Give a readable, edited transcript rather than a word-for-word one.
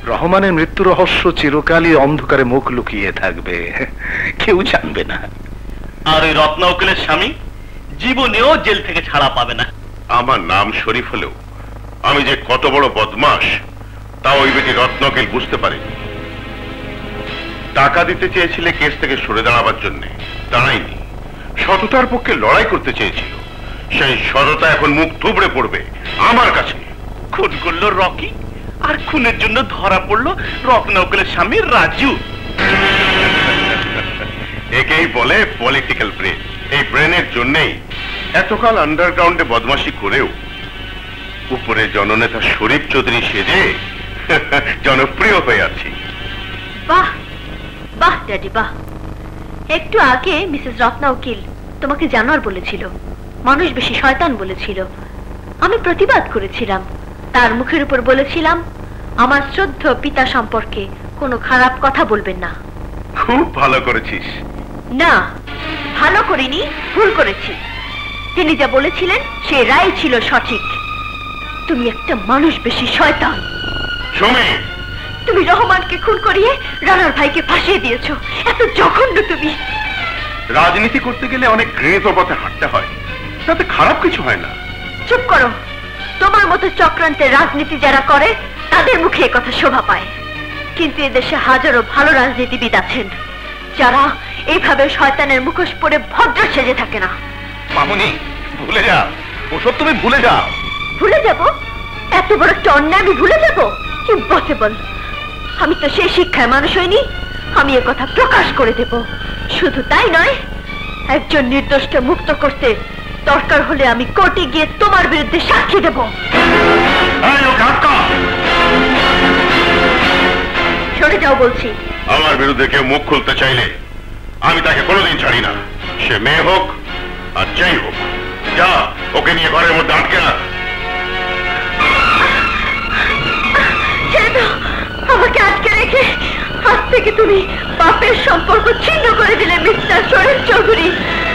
রহমানের মৃত্যু রহস্য চিরকালই অন্ধকারে মুখ লুকিয়ে থাকবে, কেউ জানবে না। আর ওই রত্না উকিলের স্বামী জীবনেও জেল থেকে ছাড়া পাবে না। আমার নাম শরীফ হলেও আমি যে কত বড় বদমাশ তা ওই বেটি রত্না উকিল বুঝতে পারেনি। টাকা দিতে চেয়েছিলে কেস থেকে সরে দাঁড়াবার জন্য, দাঁড়ায়নি। সততার পক্ষে লড়াই করতে চেয়েছিল, সেই সততা এখন মুখ থুবড়ে পড়বে আমার কাছে। খুন করলো রকি, আর খুনের জন্য ধরা পড়লো রত্না উকিলের স্বামী রাজু। একেই বলে পলিটিক্যাল ব্রেন। এই ব্রেনের জন্যই এতকাল আন্ডারগ্রাউন্ডে বদমাশি করেও উপরে জননেতা শরীফ চৌধুরী সেজে জনপ্রিয় হয়ে আছি। বাহ বাহ ড্যাডি বাহ। একটু আগে মিসেস রত্না উকিল তোমাকে জানোয়ার বলেছিল, মানুষ বেশি শয়তান বলেছিল। আমি প্রতিবাদ করেছিলাম, তার মুখের উপর বলেছিলাম আমার শ্রদ্ধেয় পিতা সম্পর্কে কোনো খারাপ কথা বলবেন না। খুব ভালো করেছিস। না, ভালো করিনি, ভুল করেছি। তিনি যা বলেছিলেন সে রায় ছিল সঠিক। তুমি একটা মানুষ বেশি শয়তান। সুমি, তুমি রহমানকে খুন করিয়ে রানার ভাইকে ফাঁসিয়ে দিয়েছো। এত জঘন্য তুমি। রাজনীতি করতে গেলে অনেক ঘৃণিত পথে হাঁটতে হয়, তাতে খারাপ কিছু হয় না। চুপ করো। তোমার মতো চক্রান্তের রাজনীতি যারা করে তাদের মুখে কথা শোভা পায়, কিন্তু এদেশে হাজারো ভালো রাজনীতিবিদ আছেন যারা এইভাবে শয়তানের মুখোশ পরে ভদ্র সেজে থাকে না। মামুনি, ভুলে যাও ওসব, তুমি ভুলে যাও। ভুলে যাব? এত বড় একটা অন্যায় আমি ভুলে যাব? ইম্পসিবল। আমি তো সেই শিক্ষায় মানুষ হইনি। আমি এ কথা প্রকাশ করে দেব। শুধু তাই নয়, একজন নির্দোষকে মুক্ত করতে দরকার হলে আমি কোর্টে গিয়ে তোমার বিরুদ্ধে সাক্ষী দেব। সরে যাও বলছি। আমার বিরুদ্ধে কেউ মুখ খুলতে চাইলে আমি তাকে কোনোদিন ছাড়ি না, সে মেয়ে হোক আর যাই হোক। যা, ওকে নিয়ে ঘরের মধ্যে আটকে রাখ। আমাকে আটকে রেখে আজ থেকে তুমি পাপের সম্পর্ক ছিন্ন করে দিলে মিস্টার শরীফ চৌধুরী।